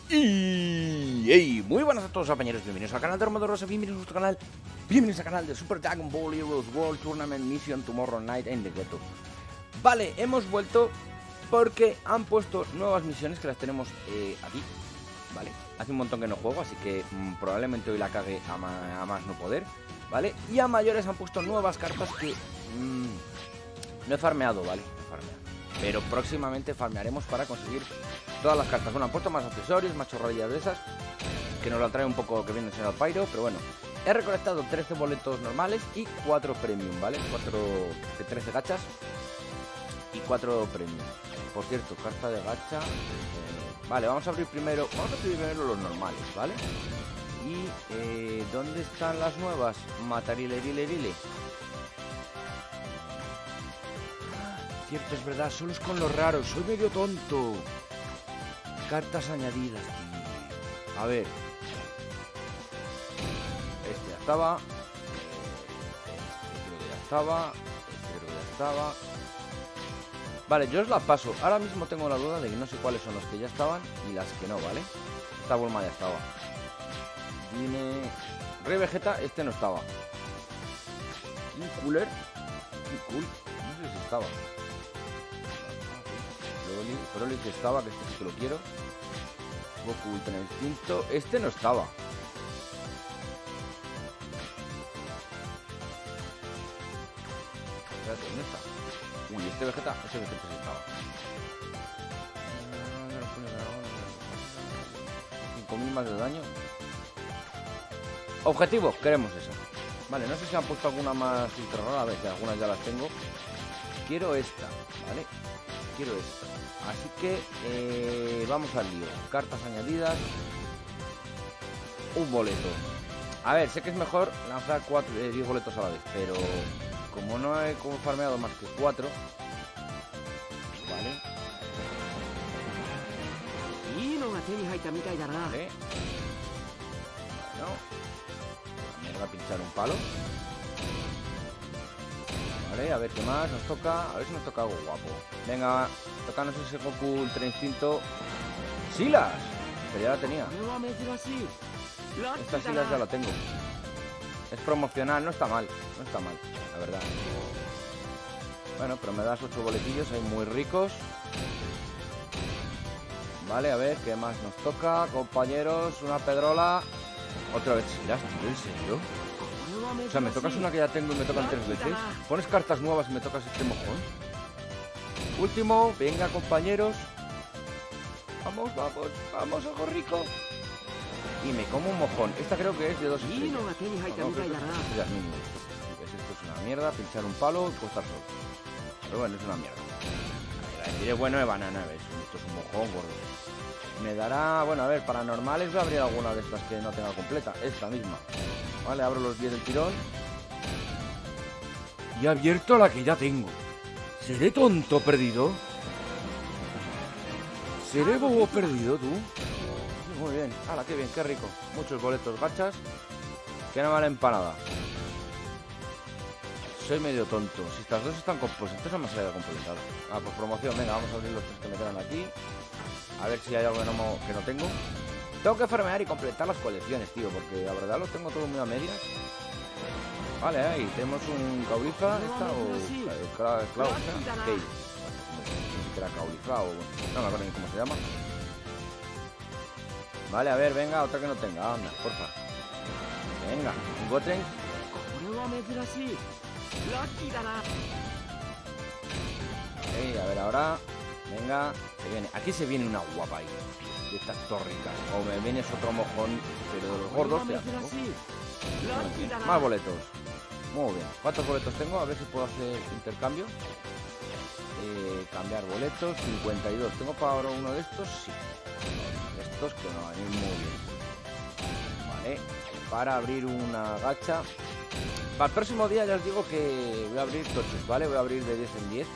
Y hey, muy buenas a todos compañeros, bienvenidos al canal de Armado Rosa, bienvenidos a nuestro canal, bienvenidos al canal de Super Dragon Ball Heroes World Tournament Mission Tomorrow Night in the Ghetto. Vale, hemos vuelto porque han puesto nuevas misiones que las tenemos aquí, ¿vale? Hace un montón que no juego, así que probablemente hoy la cague a más no poder, ¿vale? Y a mayores han puesto nuevas cartas que no he farmeado, ¿vale? No he farmeado. Pero próximamente farmearemos para conseguir todas las cartas. Bueno, han puesto más accesorios, más chorradillas de esas, que nos la trae un poco que viene el señor Pyro, pero bueno. He recolectado 13 boletos normales y 4 premium, ¿vale? 13 gachas y 4 premium. Por cierto, carta de gacha. Vale, vamos a abrir primero los normales, ¿vale? Y ¿dónde están las nuevas? Matarilerile. Cierto, es verdad, solo es con los raros, soy medio tonto. Cartas añadidas, tío. A ver. Este ya estaba. Este creo que ya estaba. Este creo que ya estaba. Vale, yo os la paso. Ahora mismo tengo la duda de que no sé cuáles son los que ya estaban y las que no, ¿vale? Esta Bulma ya estaba. Dime... Rey Vegeta, este no estaba. Un cooler. Un cool. No sé si estaba. Broly que estaba, que este sí que lo quiero. Goku Ultra Instinto. Este no estaba. Espérate, ¿dónde está? Uy, ese Vegeta sí estaba. 5000 más de daño. Objetivo, queremos esa. Vale, no sé si han puesto alguna más ultra rara. A ver, que algunas ya las tengo. Quiero esta, ¿vale? Quiero esta. Así que vamos al lío. Cartas añadidas. Un boleto. A ver, sé que es mejor lanzar 10 boletos a la vez, pero como no he farmeado más que 4, ¿vale? Vale. Bueno, vamos a pinchar un palo. Vale, a ver qué más nos toca. A ver si nos toca algo guapo. Venga, tocanos ese Goku Ultra Instinto. ¡Silas! Pero ya la tenía. Esta Silas ya la tengo. Es promocional, no está mal. No está mal, la verdad. Bueno, pero me das 8 boletillos ahí muy ricos. Vale, a ver qué más nos toca, compañeros. Una Pedrola. Otra vez Silas, tío, ¿en serio? O sea, me tocas una que ya tengo y me tocan 3 veces. Pones cartas nuevas y me tocas este mojón. Último, venga compañeros. Vamos, ojo rico. Y me como un mojón. Esta creo que es de 2 estrellas. No, esto es una mierda. Pinchar un palo y costar sol. Pero bueno, es una mierda. A ver, es bueno de banana, ¿ves? Esto es un mojón gordo. Me dará... Bueno, a ver, para normales voy a abrir alguna de estas que no tenga completa. Esta misma. Vale, abro los 10 del tirón. Y he abierto la que ya tengo. ¿Seré tonto perdido? ¿Seré bobo perdido, tú? Muy bien. ¡Hala, qué bien, qué rico! Muchos boletos gachas. Que no vale empanada. Soy medio tonto. Si estas dos están compuestas, esta no me sale completada. Ah, pues promoción. Venga, vamos a abrir los 3 que me quedan aquí. A ver si hay algo que no tengo. Tengo que farmear y completar las colecciones, tío, porque la verdad lo tengo todo muy a medias. Vale, ahí tenemos un Caulifla, esta o Cloud, no sé si era Caulifla o no me acuerdo ni cómo se llama. Vale, a ver, venga, otra que no tenga, anda, porfa. Venga, un Goten. A ver ahora. Venga, se viene. Aquí se viene una guapa ahí. De estas tórricas. O me vienes otro mojón, pero de los gordos te hago. Más boletos. Muy bien. ¿Cuántos boletos tengo? A ver si puedo hacer intercambio. Cambiar boletos. 52. ¿Tengo para uno de estos? Sí. Estos que no van a ir muy bien. Vale. Para abrir una gacha. Para el próximo día ya os digo que voy a abrir tochos, ¿vale? Voy a abrir de 10 en 10.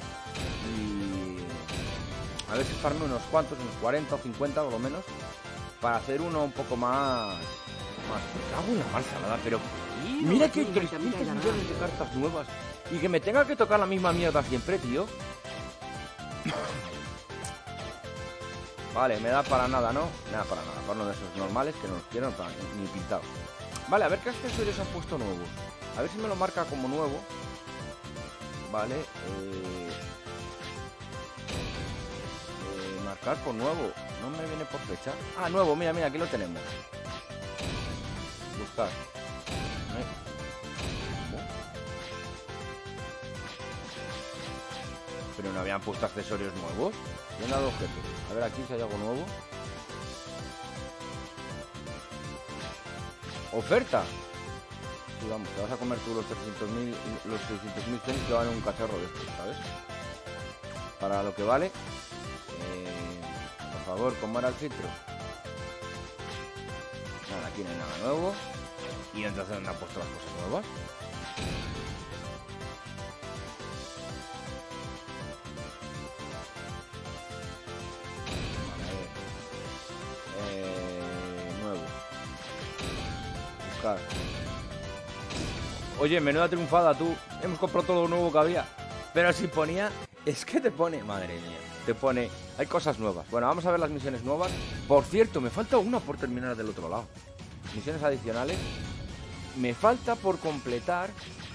A ver si farme unos cuantos, unos 40 o 50 por lo menos, para hacer uno un poco más... Me cago en la marcha, pero mira que hay 300 millones de cartas nuevas y que me tenga que tocar la misma mierda siempre, tío. Vale, me da para nada, ¿no? Nada para nada, para uno de esos normales que no los quiero ni pintados. Vale, a ver qué accesorios han puesto nuevos. A ver si me lo marca como nuevo. Vale, marcar por nuevo. No me viene por fecha. Ah, nuevo, mira, mira, aquí lo tenemos. Buscar. Pero no habían puesto accesorios nuevos. Llena de objetos. A ver aquí si hay algo nuevo. ¡Oferta! Sí, vamos, te vas a comer tú los 600.000 cenis que valen un cacharro de estos, ¿sabes? Para lo que vale. Por favor, ¿cómo era el filtro? Nada, aquí no hay nada nuevo. Y entonces ¿dónde han puesto las cosas nuevas? Nuevo. Buscar. Oye, menuda triunfada tú. Hemos comprado todo lo nuevo que había. Pero si ponía... Es que te pone... Madre mía. Te pone... Hay cosas nuevas. Bueno, vamos a ver las misiones nuevas. Por cierto, me falta una por terminar del otro lado. Misiones adicionales. Me falta por completar...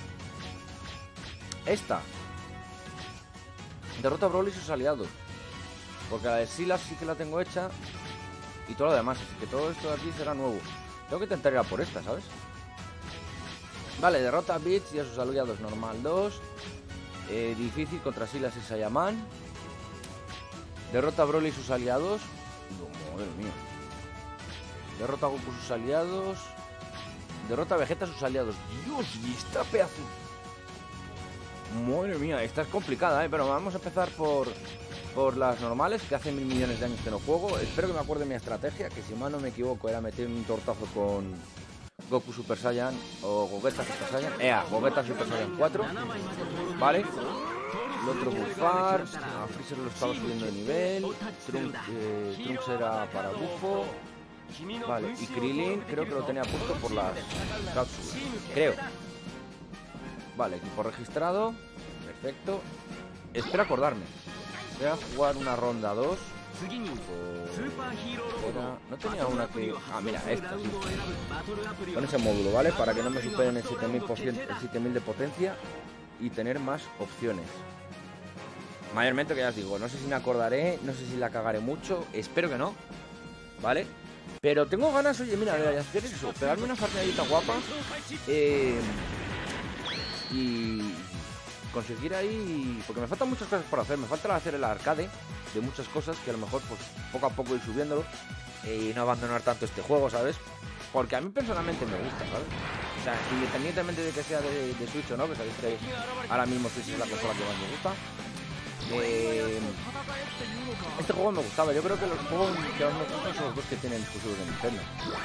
Esta. Derrota a Broly y sus aliados. Porque la de Silas sí que la tengo hecha. Y todo lo demás. Así que todo esto de aquí será nuevo. Tengo que intentar ir a por esta, ¿sabes? Vale, derrota a Beats y a sus aliados. Normal 2. Difícil contra Silas y Saiyaman. Derrota a Broly y sus aliados. No, madre mía. Derrota a Goku y sus aliados. Derrota a Vegeta y sus aliados. Dios, y esta pedazo. Madre mía, esta es complicada, ¿eh? Pero vamos a empezar por las normales, que hace 1000 millones de años que no juego. Espero que me acuerde mi estrategia, que si mal no me equivoco era meter un tortazo con Goku Super Saiyan o Gogeta Super Saiyan. Gogeta Super Saiyan 4. Vale. El otro bufar. A Freezer lo estaba subiendo de nivel. Trunks era para bufo. Vale, y Krillin creo que lo tenía puesto por las cápsulas. Creo. Vale, equipo registrado. Perfecto. Espero acordarme. Voy a jugar una ronda 2. No tenía una que... Ah, mira, esta sí. Con ese módulo, ¿vale? Para que no me superen el 7000 de potencia y tener más opciones. Mayormente, que ya os digo, no sé si me acordaré, no sé si la cagaré mucho, espero que no, ¿vale? Pero tengo ganas, oye, mira, de hacer eso, pegarme una farmeadita guapa y conseguir ahí... Porque me faltan muchas cosas por hacer, me falta hacer el arcade de muchas cosas que a lo mejor pues poco a poco ir subiéndolo y no abandonar tanto este juego, ¿sabes? Porque a mí personalmente me gusta, ¿sabes? O sea, independientemente de que sea de Switch o no, que sabéis que ahora mismo Switch es la consola que más me gusta. Este juego me gustaba, yo creo que los juegos que más me gustan son los dos que tienen exclusivos de Nintendo.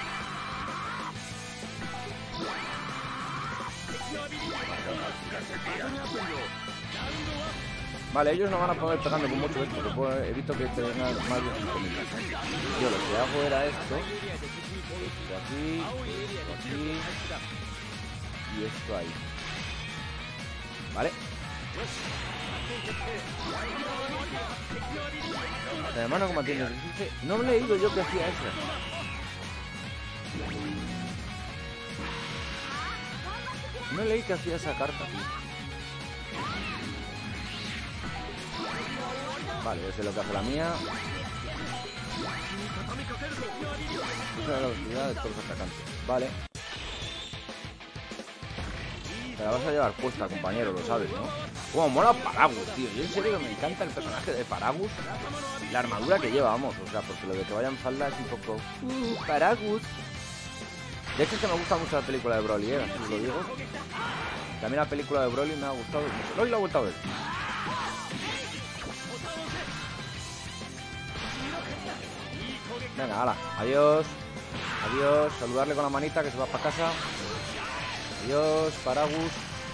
Vale, ellos no van a poder pegarme con mucho esto, porque evito que tengan más de 5.000. Yo lo que hago era esto aquí, esto aquí y esto ahí. ¿Vale? Además no mantiene el resistencia. No he leído yo que hacía eso. No leí que hacía esa carta, tío. Vale, yo sé lo que hace la mía. Esa es la velocidad de todos los atacantes. Vale. Te la vas a llevar puesta, compañero, lo sabes, ¿no? Como mola Paragus, tío. Yo en serio me encanta el personaje de Paragus. La armadura que lleva, vamos. O sea, porque lo de que vaya en falda es un poco... Paragus. De hecho es que me gusta mucho la película de Broly, así os lo digo. También la película de Broly me ha gustado mucho. Hoy la he vuelto a ver. Venga, hala. Adiós. Adiós. Saludarle con la manita que se va para casa. Adiós, Paragus.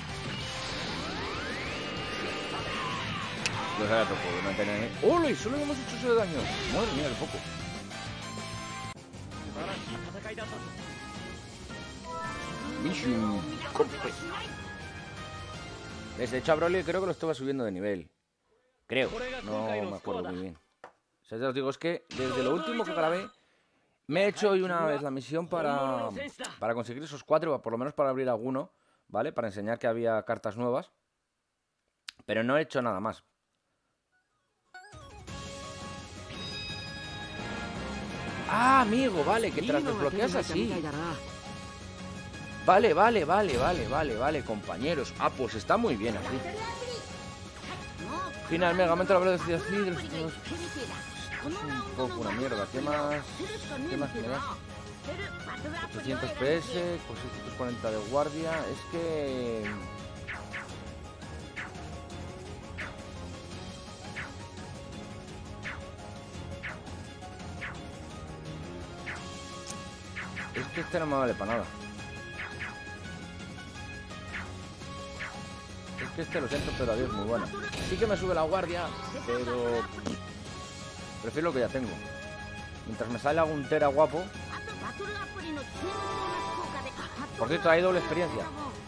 Pues ahora toco, no tener... ¡Ole! Solo hemos hecho eso de daño. Madre mía, qué poco. Mission complete. De hecho a Broly creo que lo estaba subiendo de nivel. Creo, no me acuerdo muy bien. sea, ya os digo, es que desde lo último que grabé me he hecho hoy una vez la misión para conseguir esos 4, por lo menos para abrir alguno, ¿vale? Para enseñar que había cartas nuevas. Pero no he hecho nada más. Ah, amigo, vale, que te las desbloqueas así. Vale, compañeros. Ah, pues está muy bien así. Finalmente, aumenta la velocidad así de los... Esto es un poco una mierda. ¿Qué más? ¿Qué más me das? 800 PS, con 640 de guardia. Es que... Es que este no me vale para nada. Es que este, lo siento, pero adiós, muy bueno. Sí que me sube la guardia, pero... prefiero lo que ya tengo. Mientras me sale algún Tera guapo. Por cierto, hay doble experiencia.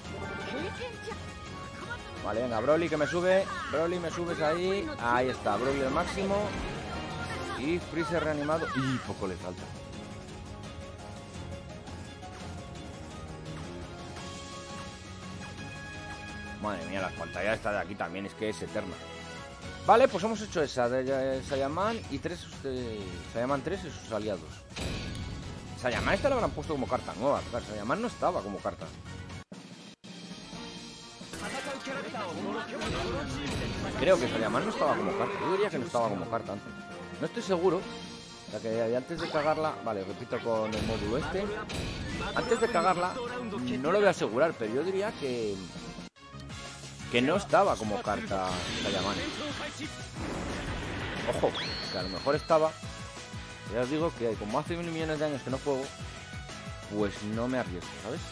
Vale, venga, Broly que me sube. Broly, me subes ahí. Ahí está, Broly al máximo. Y Freezer reanimado. Y poco le falta. Madre mía, la pantalla esta de aquí también es que es eterna. Vale, pues hemos hecho esa de Saiyaman y 3 de Saiyaman 3 y sus aliados. Saiyaman esta la habrán puesto como carta nueva. Claro, Saiyaman no estaba como carta. Creo que Saiyaman no estaba como carta. Yo diría que no estaba como carta antes. No estoy seguro. O sea que antes de cagarla... Vale, repito con el módulo este. Antes de cagarla, no lo voy a asegurar, pero yo diría que no estaba como carta Saiyaman. Ojo, que a lo mejor estaba. Ya os digo que como hace 1.000 millones de años que no juego, pues no me arriesgo, ¿sabes?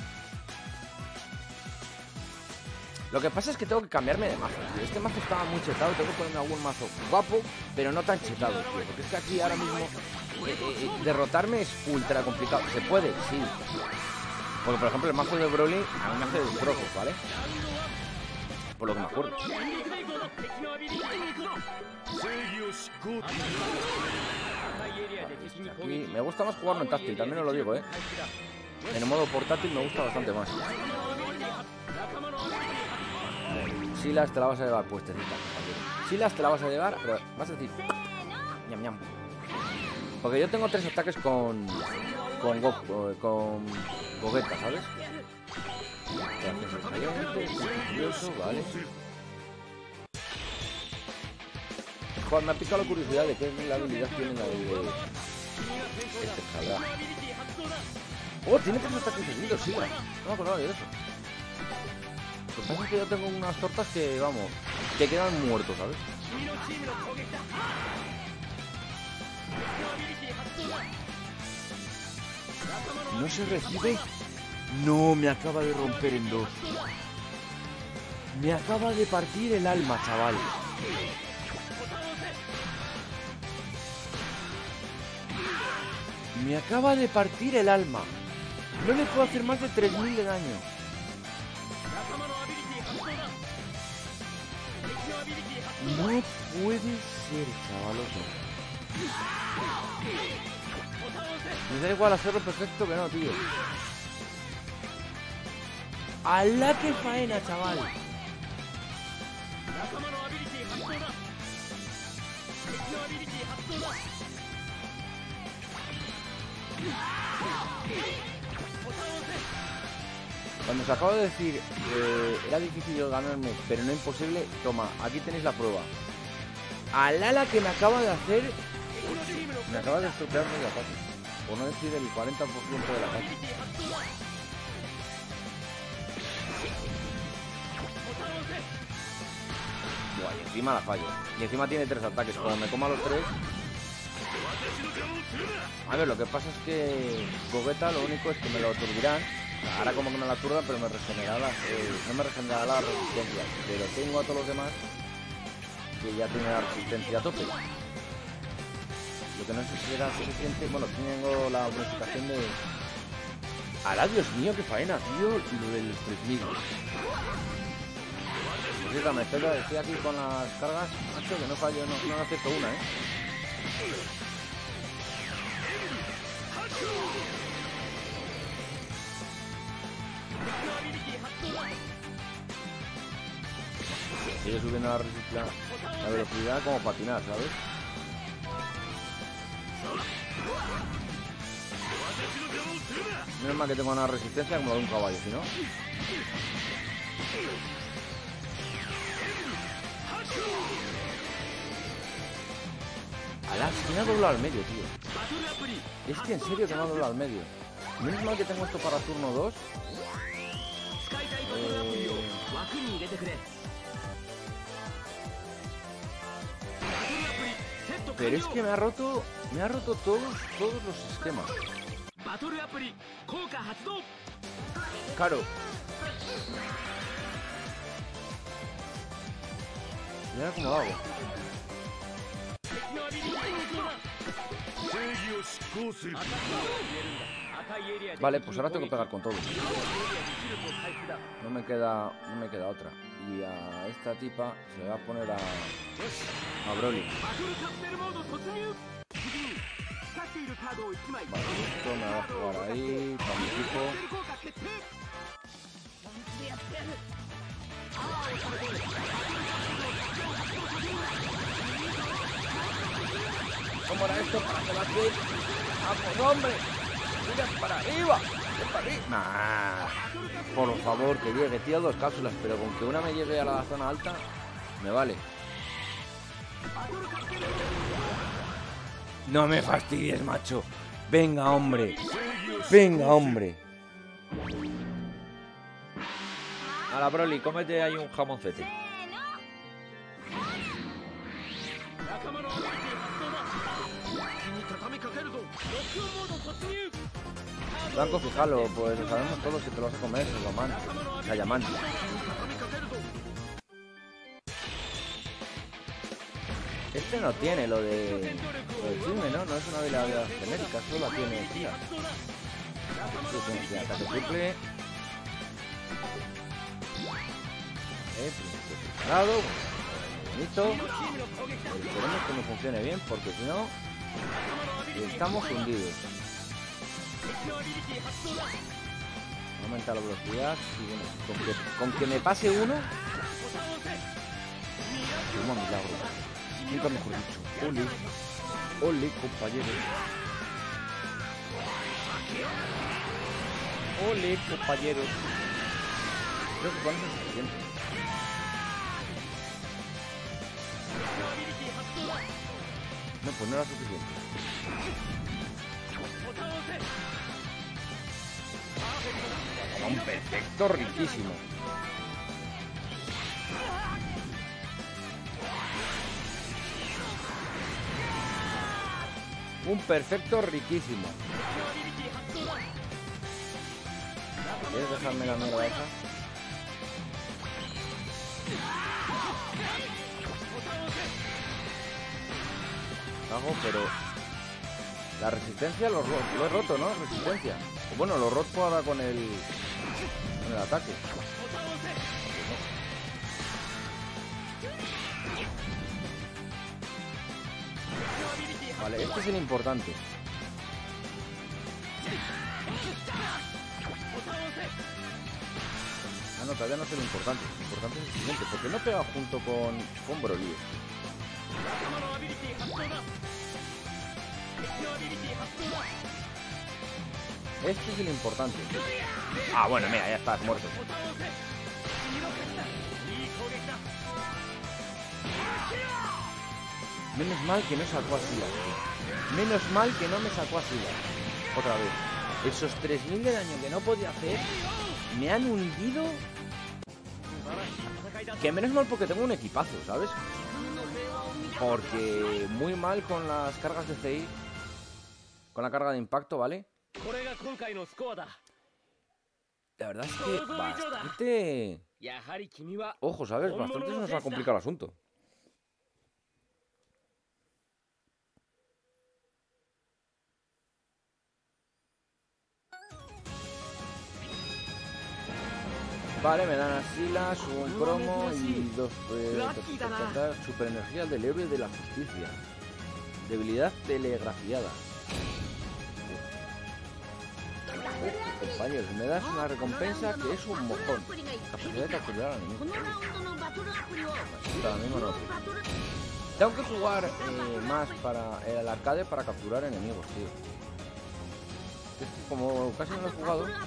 Lo que pasa es que tengo que cambiarme de mazo, tío. Este mazo estaba muy chetado, tengo que ponerme algún mazo guapo, pero no tan chetado, tío. Porque es que aquí ahora mismo derrotarme es ultra complicado. ¿Se puede? Sí. Porque, por ejemplo, el mazo de Broly a mí me hace destrozos, ¿vale? Por lo que me acuerdo. Aquí me gusta más jugarlo en táctil, también os lo digo, ¿eh? En el modo portátil me gusta bastante más. Silas te la vas a llevar, pues te cita. Silas te la vas a llevar, pero vas a decir... ñam, ñam. Porque yo tengo 3 ataques con Gogeta, ¿sabes? Vale. Joder, me ha picado la curiosidad de qué la habilidad tiene la de... Este cabrón. Oh, tiene 3 ataques seguidos, sí. No me acordaba de eso. Lo que pasa es que yo tengo unas tortas que, vamos, que quedan muertos, ¿sabes? ¿No se recibe? No, me acaba de romper en 2. Me acaba de partir el alma, chaval. Me acaba de partir el alma. No le puedo hacer más de 3000 de daño. No puede ser, chavaloso. Me da igual hacerlo perfecto que no, tío. ¡Hala, qué faena, chaval! Cuando os acabo de decir era difícil ganarme, pero no imposible, toma, aquí tenéis la prueba. ¡Hala, la que me acaba de hacer! Me acaba de estropear medio ataque. Por no decir el 40% del ataque. Buah, y encima la fallo. Y encima tiene 3 ataques. Cuando me coma los 3... A ver, lo que pasa es que Gogeta lo único es que me lo aturdirán. Ahora como que me la aturdan, pero me regenerará no me regenerará la resistencia. Pero tengo a todos los demás que ya tienen la resistencia a tope. Lo que no sé si será suficiente. Bueno, tengo la bonificación de... ¡Hala, Dios mío, qué faena, tío! Lo de los 3000. Pues sí, estoy aquí con las cargas. Macho, que no fallo, no acierto una, ¿eh? Sigue subiendo la velocidad como patinar, ¿sabes? Menos mal que tengo una resistencia como la de un caballo, si no. Alá, es que me ha doblado al medio, tío. Es que en serio que me ha doblado al medio. Menos mal que tengo esto para turno 2. Pero es que me ha roto todos los esquemas. Claro. ¿Y ahora cómo lo hago? Vale, pues ahora tengo que pegar con todo. No me queda otra. Y a esta tipa se le va a poner a Broly. Vale, esto me va a jugar ahí para mi equipo. ¿Cómo era esto? Para que la que... ¡Vamos, hombre! ¡Mira para arriba! ¡Mira para arriba! Nah. Por favor, que llegue. Tío, 2 cápsulas, pero con que una me llegue a la zona alta, me vale. No me fastidies, macho. Venga, hombre. Venga, hombre. A la Broly, cómete ahí un jamoncete. Blanco, fíjalo, pues lo sabemos todos que te lo vas a comer, Saiyaman. Este no tiene lo de chisme, ¿no? No es una habilidad genérica, solo la tiene tía. Sí, ataque triple. Preparado. Bonito. Esperemos que me funcione bien, porque si no, estamos hundidos. Aumenta la velocidad y bueno, con que me pase uno, como milagro. Nunca mejor dicho. Ole, compañeros. Ole, compañeros. Creo que con eso es suficiente. No, pues no era suficiente. Un perfecto riquísimo. Un perfecto riquísimo. ¿Quieres dejarme la mierda esa? Hago, pero la resistencia lo he roto, ¿no? Resistencia. Bueno, lo roto ahora con el ataque. Vale, este es el importante. Ah, no, todavía no es el importante. Lo importante es el siguiente, porque no pega junto con Broly. Este es el importante. Ah, bueno, mira, ya está, muerto. Menos mal que no sacó así. Menos mal que no me sacó así. Otra vez. Esos 3000 de daño que no podía hacer me han hundido. Que menos mal porque tengo un equipazo, ¿sabes? Porque muy mal con las cargas de CI. Con la carga de impacto, ¿vale? La verdad es que bastante... Ojo, ¿sabes? Bastante se nos ha complicado el asunto. Vale, me dan asilas, un cromo y 2 super energías del héroe de la justicia. Debilidad telegrafiada. Compañeros, me das una recompensa que es un mojón. Capacidad de capturar al enemigo. Ahora mismo no. Tengo que jugar más para el arcade para capturar enemigos, tío. Es que como casi no lo he jugado, la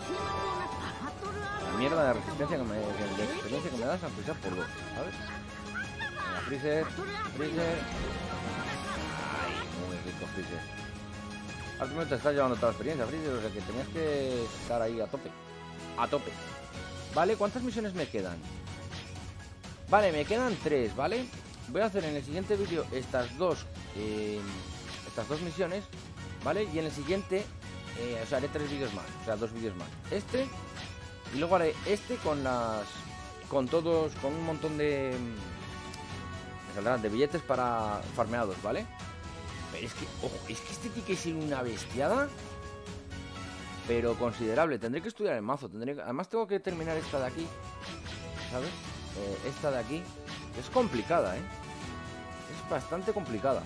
mierda de resistencia que me, de experiencia que me das, aunque sea por 2, ¿sabes? Venga, Freezer, Freezer. Ay, muy rico Freezer. Al final te estás llevando toda la experiencia, Freezer, o sea que tenías que estar ahí a tope. A tope. Vale, ¿cuántas misiones me quedan? Vale, me quedan 3, ¿vale? Voy a hacer en el siguiente vídeo estas dos misiones, ¿vale? Y en el siguiente, o sea, haré 3 vídeos más, o sea, 2 vídeos más. Este, y luego haré este con todos, con un montón de... me saldrán de billetes para farmeados, ¿vale? Pero es que, ojo, es que este tiene que ser una bestiada, pero considerable. Tendré que estudiar el mazo, además tengo que terminar esta de aquí, ¿sabes? Esta de aquí es complicada, ¿eh? Es bastante complicada.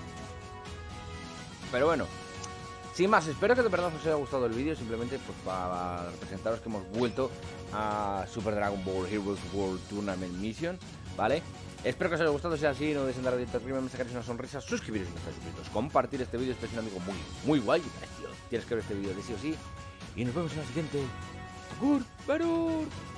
Pero bueno, sin más, espero que de verdad os haya gustado el vídeo. Simplemente pues para representaros que hemos vuelto a Super Dragon Ball Heroes World Tournament Mission, ¿vale? Espero que os haya gustado. Si es así, no dudéis en darle a arriba, me sacaréis una sonrisa, suscribiros si no estáis suscritos, compartir este vídeo. Este es un amigo muy guay, tío. Tienes que ver este vídeo de sí o sí. Y nos vemos en la siguiente. ¡Agur! ¡Barur!